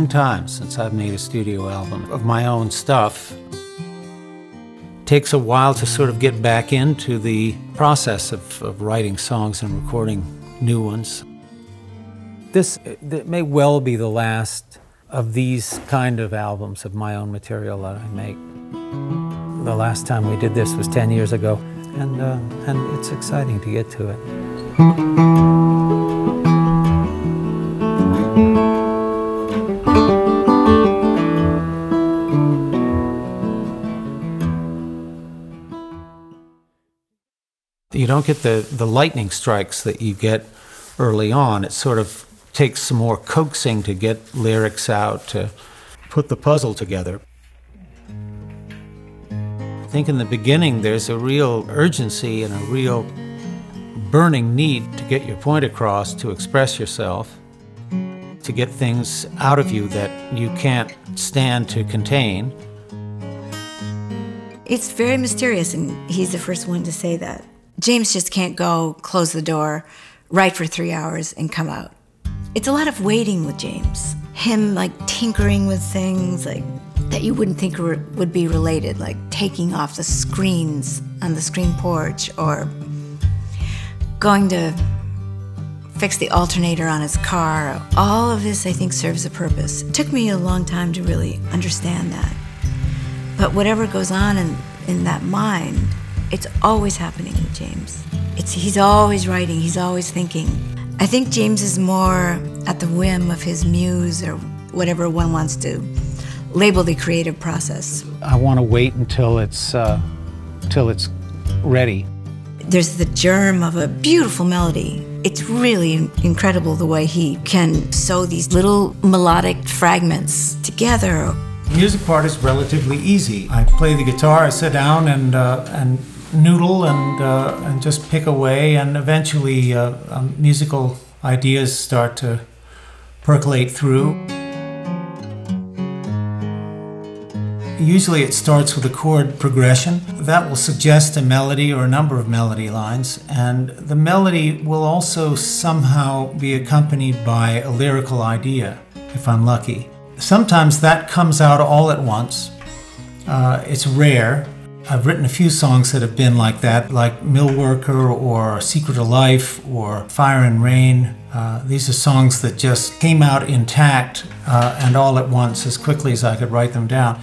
long time since I've made a studio album of my own stuff. It takes a while to sort of get back into the process of writing songs and recording new ones. This may well be the last of these kind of albums of my own material that I make. The last time we did this was 10 years ago, and it's exciting to get to it. You don't get the lightning strikes that you get early on. It sort of takes some more coaxing to get lyrics out, to put the puzzle together. I think in the beginning there's a real urgency and a real burning need to get your point across, to express yourself, to get things out of you that you can't stand to contain. It's very mysterious, and he's the first one to say that. James just can't go, close the door, write for 3 hours, and come out. It's a lot of waiting with James. Him like tinkering with things like that you wouldn't think would be related, like taking off the screens on the screen porch, or going to fix the alternator on his car. All of this, I think, serves a purpose. It took me a long time to really understand that. But whatever goes on in that mind, it's always happening with James. He's always writing, he's always thinking. I think James is more at the whim of his muse, or whatever one wants to label the creative process. I want to wait until it's ready. There's the germ of a beautiful melody. It's really incredible the way he can sew these little melodic fragments together. The music part is relatively easy. I play the guitar, I sit down and noodle and just pick away, and eventually musical ideas start to percolate through. Usually it starts with a chord progression. That will suggest a melody or a number of melody lines, and the melody will also somehow be accompanied by a lyrical idea, if I'm lucky. Sometimes that comes out all at once. It's rare. I've written a few songs that have been like that, like Millworker or Secret of Life or Fire and Rain. These are songs that just came out intact and all at once, as quickly as I could write them down.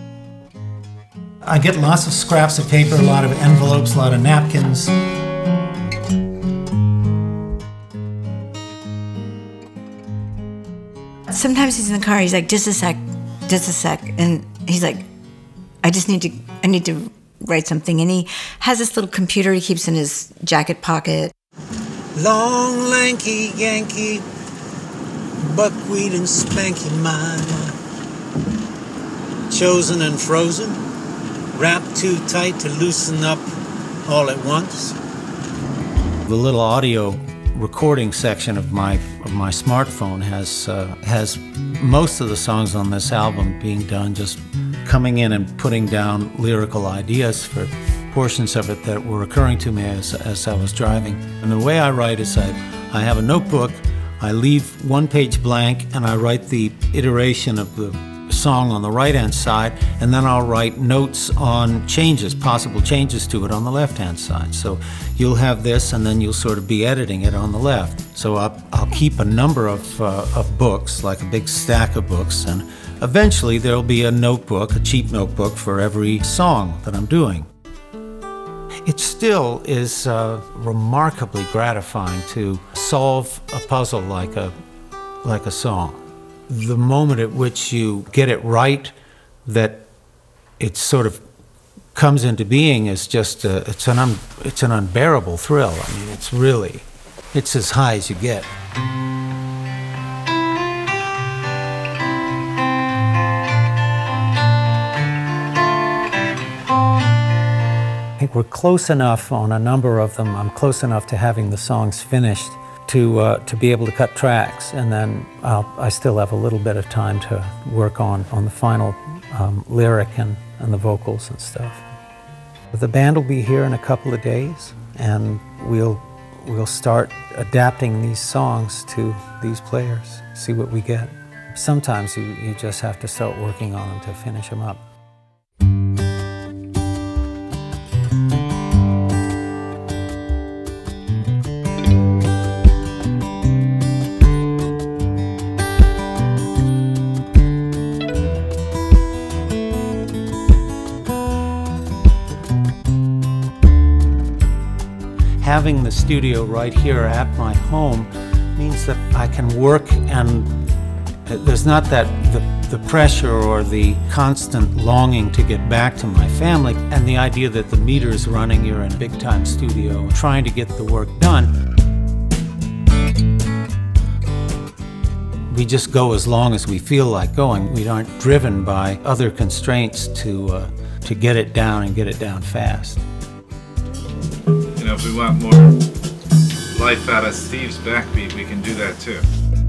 I get lots of scraps of paper, a lot of envelopes, a lot of napkins. Sometimes he's in the car, he's like, just a sec, and he's like, I need to write something, and he has this little computer he keeps in his jacket pocket. Long, lanky Yankee, buckwheat and spanky mine, chosen and frozen, wrapped too tight to loosen up all at once. The little audio recording section of my smartphone has most of the songs on this album being done just coming in and putting down lyrical ideas for portions of it that were occurring to me as I was driving. And the way I write is I have a notebook, I leave one page blank, and I write the iteration of the song on the right-hand side, and then I'll write notes on changes, possible changes to it on the left-hand side. So you'll have this, and then you'll sort of be editing it on the left. So I'll keep a number of books, like a big stack of books, and eventually there'll be a notebook, a cheap notebook, for every song that I'm doing. It still is remarkably gratifying to solve a puzzle like a song. The moment at which you get it right, that it sort of comes into being, is just it's an unbearable thrill. I mean, it's as high as you get. I think we're close enough on a number of them. I'm close enough to having the songs finished to be able to cut tracks, and then I still have a little bit of time to work on the final lyric and the vocals and stuff. The band will be here in a couple of days, and we'll start adapting these songs to these players, see what we get. sometimes you just have to start working on them to finish them up. Having the studio right here at my home means that I can work, and there's not the pressure or the constant longing to get back to my family, and the idea that the meter's running, you're in a big-time studio trying to get the work done. We just go as long as we feel like going. We aren't driven by other constraints to get it down and get it down fast. You know, if we want more life out of Steve's backbeat, we can do that too.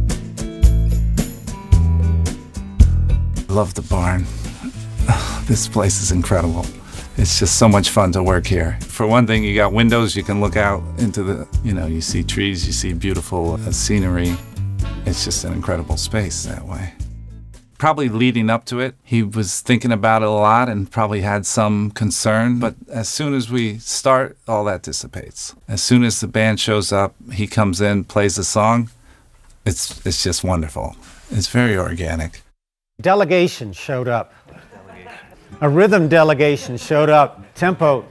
I love the barn. This place is incredible. It's just so much fun to work here. For one thing, you got windows, you can look out into the, you see trees, you see beautiful scenery. It's just an incredible space that way. Probably leading up to it, he was thinking about it a lot and probably had some concern, but as soon as we start, all that dissipates. As soon as the band shows up, he comes in, plays a song, it's just wonderful. It's very organic. Delegation showed up. A rhythm delegation showed up. Tempo.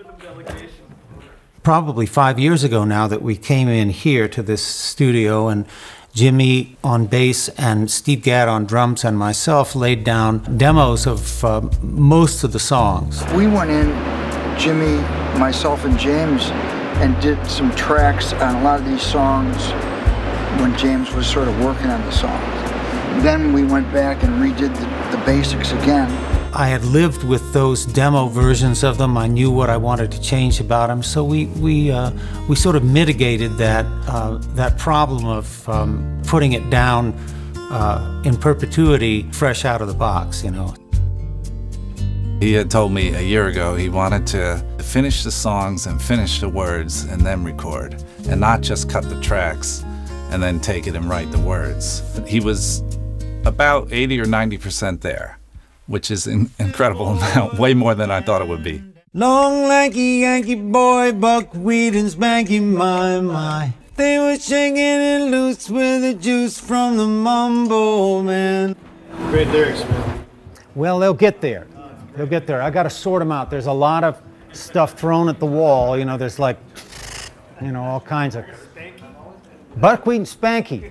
Probably 5 years ago now that we came in here to this studio, and Jimmy on bass and Steve Gadd on drums and myself laid down demos of most of the songs. We went in, Jimmy, myself, and James, and did some tracks on a lot of these songs when James was sort of working on the songs. Then we went back and redid the basics again. I had lived with those demo versions of them. I knew what I wanted to change about them, so we sort of mitigated that problem of putting it down in perpetuity, fresh out of the box, He had told me a year ago he wanted to finish the songs and finish the words and then record, and not just cut the tracks and then take it and write the words. He was about 80 or 90% there, which is an incredible amount, way more than I thought it would be. Long, lanky, Yankee boy, buckwheat and spanky, my. They were shaking it loose with the juice from the mumbo, man. Great lyrics, man. Well, they'll get there. They'll get there. I got to sort them out. There's a lot of stuff thrown at the wall. There's like, all kinds of. Buckwheat and spanky.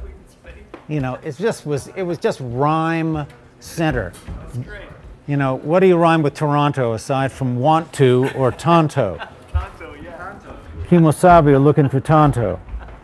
It was just rhyme center. What do you rhyme with Toronto aside from want to or tonto? Tonto, yeah. Kimosabi are looking for tonto.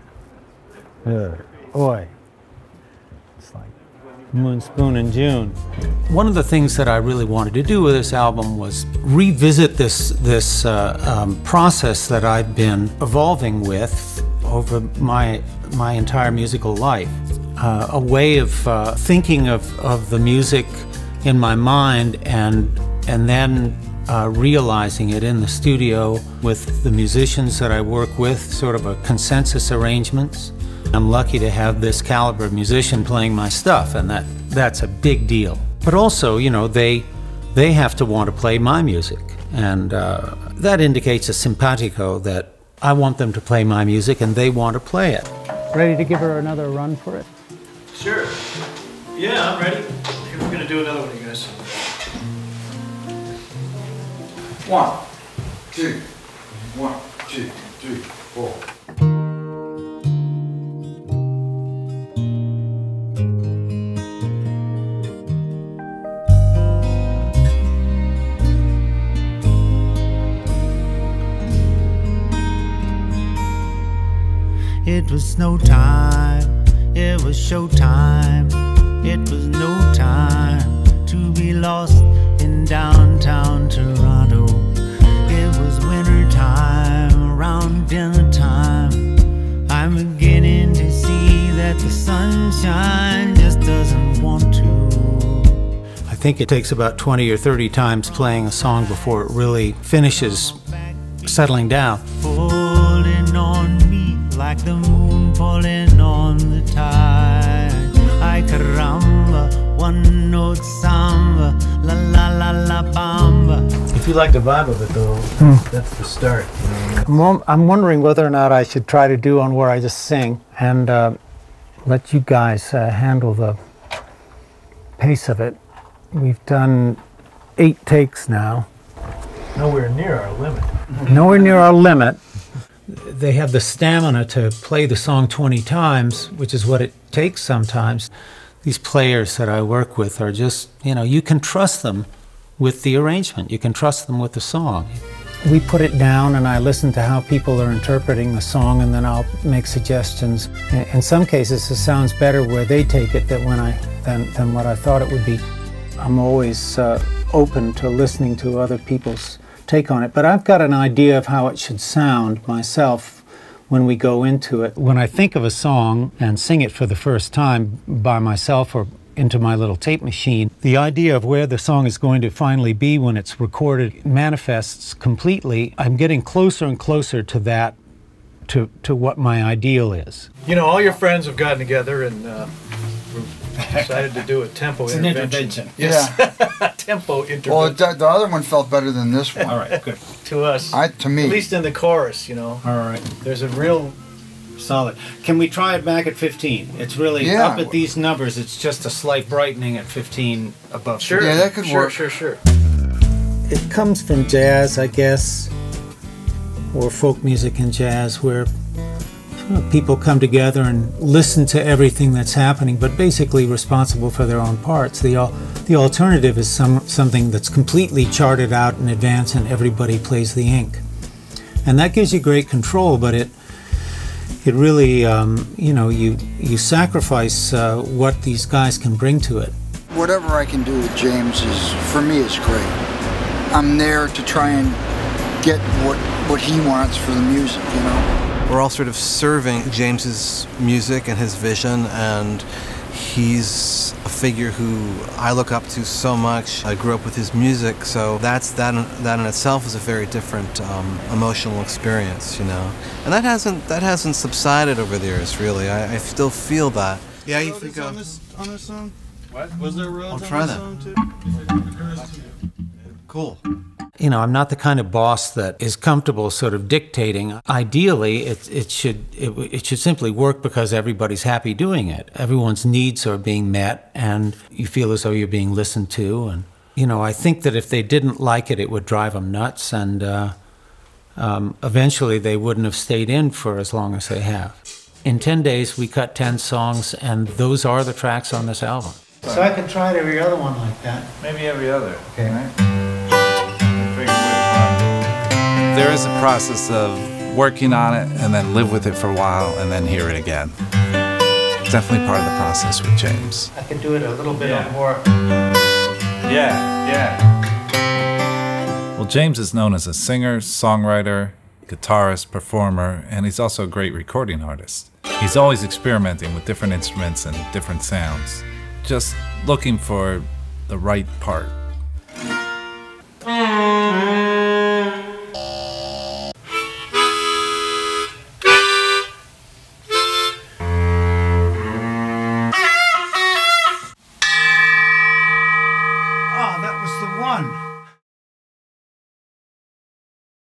Oi. It's like Moon, Spoon, and June. One of the things that I really wanted to do with this album was revisit this process that I've been evolving with over my entire musical life. A way of thinking of the music in my mind and then realizing it in the studio with the musicians that I work with, sort of a consensus arrangements. I'm lucky to have this caliber of musician playing my stuff, and that's a big deal. But also, they have to want to play my music, and that indicates a simpatico that I want them to play my music and they want to play it. Ready to give her another run for it? Sure. Yeah, I'm ready. Here, we're gonna do another one, you guys. 1, 2, 1, 2, 3, 4. It was snow time, it was show time, it was no time to be lost in downtown Toronto. It was winter time, around dinner time. I'm beginning to see that the sunshine just doesn't want to. I think it takes about 20 or 30 times playing a song before it really finishes settling down. Falling on me like the moon falling on the tide. I ay caramba, one note samba, la la la la bamba. If you like the vibe of it, though, that's the start. I'm wondering whether or not I should try to do on where I just sing and let you guys handle the pace of it. We've done 8 takes now. Nowhere near our limit. Nowhere near our limit. They have the stamina to play the song 20 times, which is what it takes sometimes. These players that I work with are just, you can trust them with the arrangement. You can trust them with the song. We put it down and I listen to how people are interpreting the song, and then I'll make suggestions. In some cases, it sounds better where they take it than what I thought it would be. I'm always open to listening to other people's take on it, but I've got an idea of how it should sound myself when we go into it. When I think of a song and sing it for the first time by myself or into my little tape machine, the idea of where the song is going to finally be when it's recorded manifests completely. I'm getting closer and closer to that, to what my ideal is. All your friends have gotten together and decided to do a tempo intervention. Yes. Yeah. Tempo intervention. Well, the other one felt better than this one. All right, good. To us. To me. At least in the chorus, All right. There's a real solid. Can we try it back at 15? It's really up at these numbers. It's just a slight brightening at 15 above. Sure. Yeah, that could work. Sure. It comes from jazz, I guess, or folk music and jazz, where people come together and listen to everything that's happening, but basically responsible for their own parts. The alternative is something that's completely charted out in advance and everybody plays the ink. And that gives you great control, but it really, you sacrifice what these guys can bring to it. Whatever I can do with James for me, is great. I'm there to try and get what he wants for the music, We're all sort of serving James's music and his vision, and he's a figure who I look up to so much. I grew up with his music, so that in itself is a very different emotional experience, And that hasn't subsided over the years, really. I still feel that. Yeah, you think on this song? What? Was there roads I'll try on that. Song too? Cool. I'm not the kind of boss that is comfortable sort of dictating. Ideally, it should simply work because everybody's happy doing it. Everyone's needs are being met, and you feel as though you're being listened to. And I think that if they didn't like it, it would drive them nuts, and eventually they wouldn't have stayed in for as long as they have. In 10 days, we cut 10 songs, and those are the tracks on this album. So I could try every other one like that. Maybe every other. Okay. Right? There is a process of working on it and then live with it for a while and then hear it again. Definitely part of the process with James. I could do it a little bit more. Yeah. Well, James is known as a singer, songwriter, guitarist, performer, and he's also a great recording artist. He's always experimenting with different instruments and different sounds, just looking for the right part. That was the one.